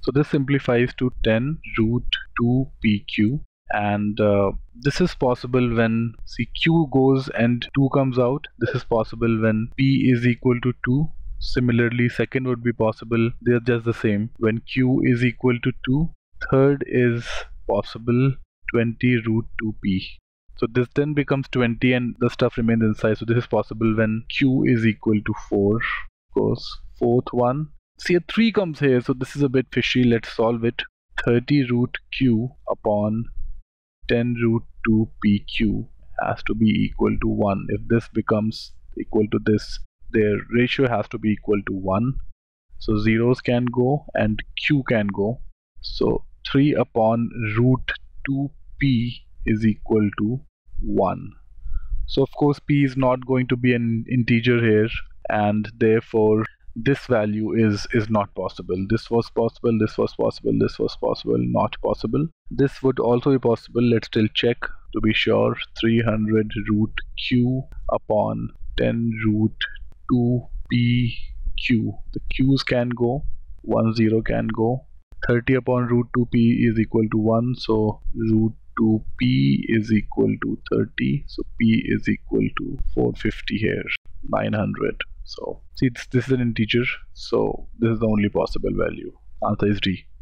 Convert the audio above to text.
So this simplifies to 10 root 2 PQ, and this is possible when q goes and 2 comes out. This is possible when p is equal to 2. Similarly, second would be possible, they're just the same, when q is equal to 2. Third is possible 20 root 2p. So this then becomes 20 and the stuff remains inside. So this is possible when q is equal to 4. Of course, fourth one, see a 3 comes here, so this is a bit fishy. Let's solve it. 30 root q upon 10 root 2 pq has to be equal to 1. If this becomes equal to this, their ratio has to be equal to 1. So zeros can go and q can go. So 3 upon root 2p is equal to 1. So of course p is not going to be an integer here, and therefore this value is not possible. This was possible, this was possible, this was possible, not possible. This would also be possible. Let's still check to be sure. 300 root q upon 10 root 2 pq. The q's can go, 1 0 can go. 30 upon root 2p is equal to 1, so root 2p is equal to 30, so p is equal to 450 here, 900. So see, this is an integer, so this is the only possible value. Answer is D.